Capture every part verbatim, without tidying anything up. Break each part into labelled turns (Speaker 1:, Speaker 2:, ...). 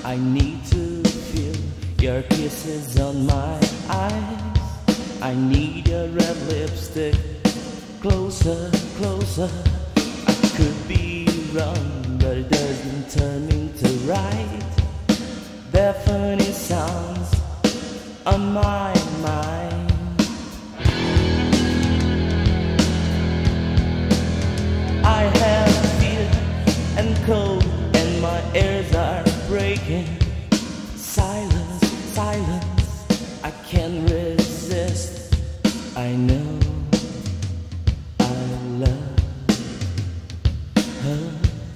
Speaker 1: I need to feel your kisses on my eyes. I need your red lipstick closer, closer. I could be wrong, but it doesn't turn into right. Deafening sounds on my mind. I have fear and cold, and my ears are breaking. Silence, silence, I can't resist. I know I love her.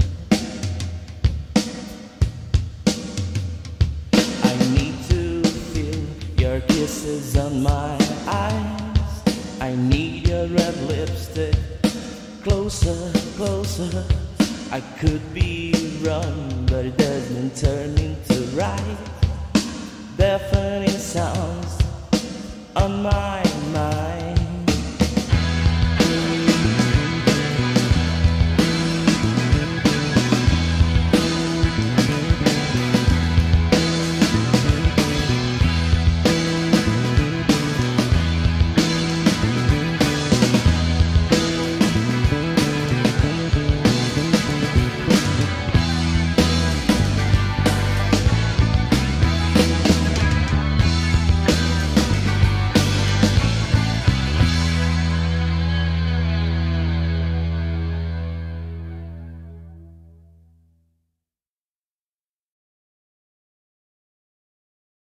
Speaker 1: I need to feel your kisses on my eyes. I need your red lipstick closer, closer. I could be wrong, but it doesn't turn into right. Deafening sounds on my mind.